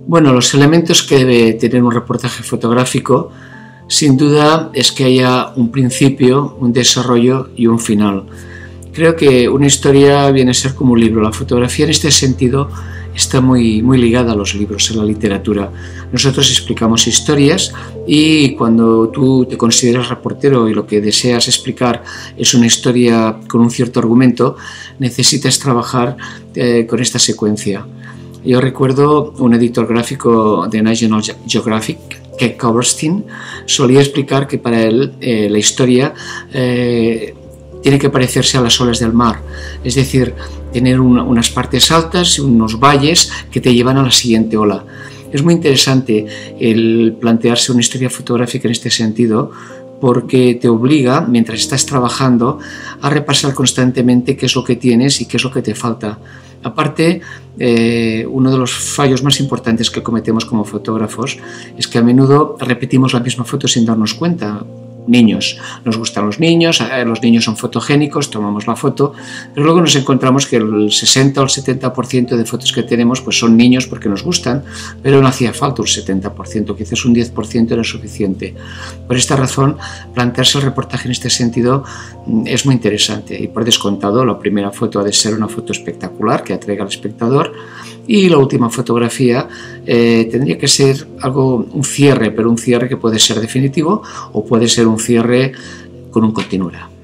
Bueno, los elementos que debe tener un reportaje fotográfico, sin duda, es que haya un principio, un desarrollo y un final. Creo que una historia viene a ser como un libro. La fotografía en este sentido está muy ligada a los libros, a la literatura. Nosotros explicamos historias y cuando tú te consideras reportero y lo que deseas explicar es una historia con un cierto argumento, necesitas trabajar con esta secuencia. Yo recuerdo un editor gráfico de National Geographic, Keck Coverstein, solía explicar que para él la historia tiene que parecerse a las olas del mar, es decir, tener unas partes altas y unos valles que te llevan a la siguiente ola. Es muy interesante el plantearse una historia fotográfica en este sentido, porque te obliga, mientras estás trabajando, a repasar constantemente qué es lo que tienes y qué es lo que te falta. Aparte, uno de los fallos más importantes que cometemos como fotógrafos es que a menudo repetimos la misma foto sin darnos cuenta. Niños, nos gustan los niños son fotogénicos, tomamos la foto, pero luego nos encontramos que el 60 o el 70% de fotos que tenemos pues son niños porque nos gustan, pero no hacía falta un 70%, quizás un 10% era suficiente. Por esta razón, plantearse el reportaje en este sentido es muy interesante y por descontado la primera foto ha de ser una foto espectacular que atraiga al espectador y la última fotografía tendría que ser un cierre, pero un cierre que puede ser definitivo o puede ser un cierre con un continuará.